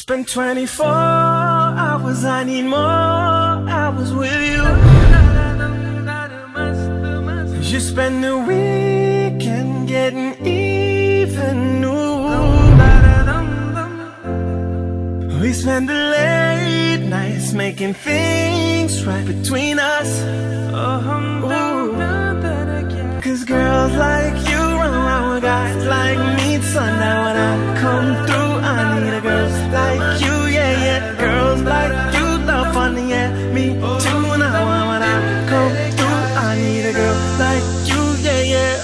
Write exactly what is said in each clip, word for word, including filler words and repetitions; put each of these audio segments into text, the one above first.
spend twenty-four hours, I need more hours with you. You spend the weekend getting even new. We spend the late nights making things right between us. Ooh. Cause girls like you run around with guys like me. So now when I come through, I need a girl like you, yeah, yeah. Girls like you love fun, yeah, me too. Now when I come through, I need a girl like you, yeah, yeah.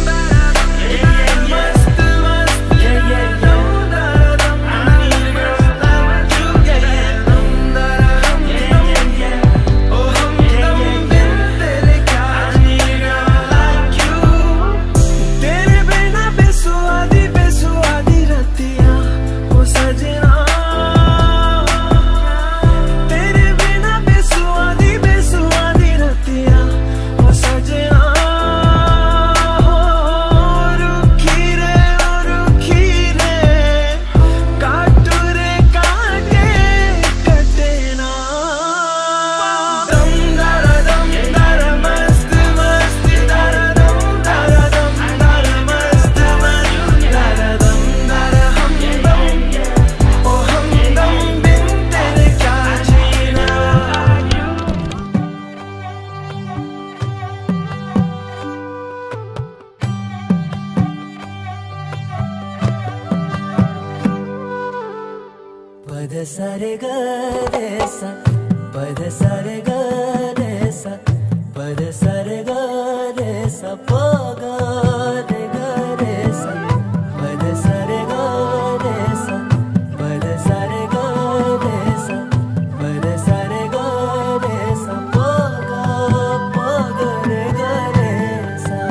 Pada sa re ga re sa, pada sa re ga re sa, pada sa re ga re sa, pa ga re ga re sa, pada sa re ga re sa, pada sa re ga re sa, pada sa re ga re sa, pa ga pa ga re ga re sa.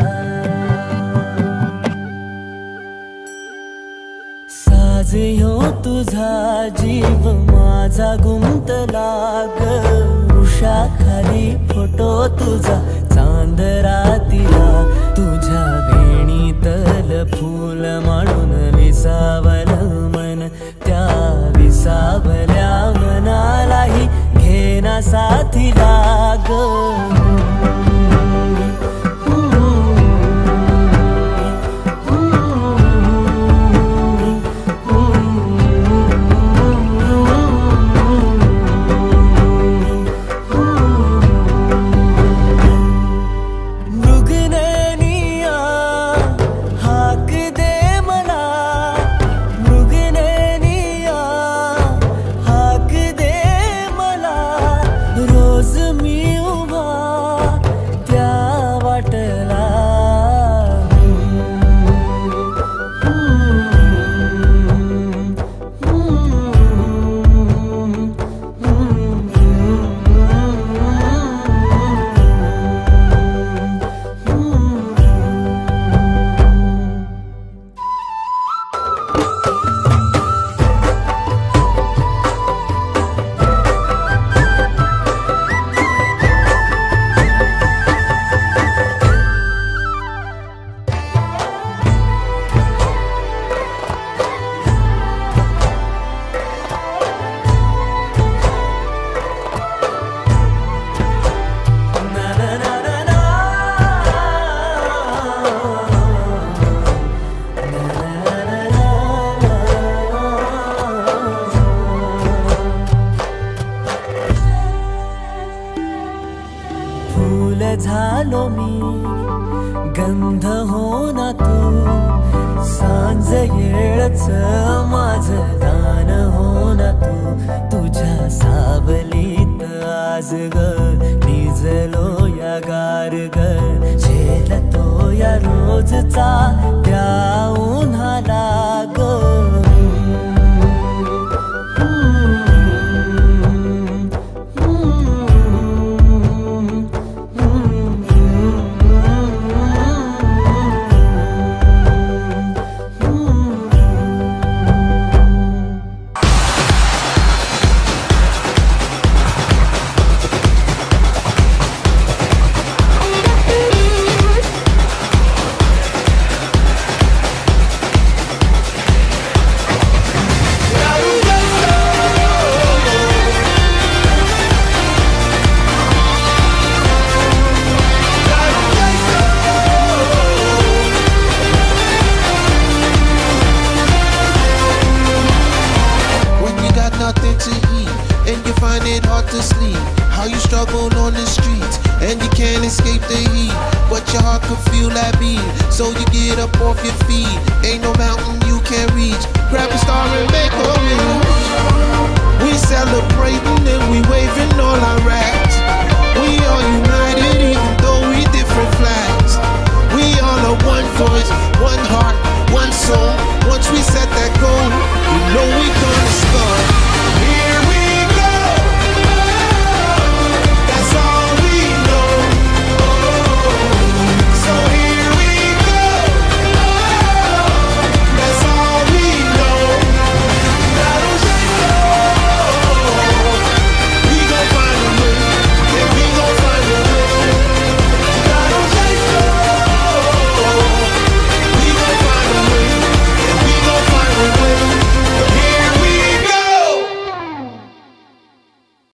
साज ह्यो तुझा जीव माझा गुंतला ग, उषा खाली photo तुझा चांद रातीला, तुझ्या वेणीतल फूल म्हणून विसावल मन, त्या विसावल्या मनालाही घेना साथीला ग. झालो मी गंध हो ना तू, सांज येळच माझं दान हो ना तू, तुझ्या सावलीत आज ग निजलो या गार ग, झेलतो या रोजचा त्या उन्हाला ग. find it hard to sleep. How you struggle on the streets and you can't escape the heat, but your heart could feel that beat, so you get up off your feet. Ain't no mountain you can't reach. Grab a star and make a wish.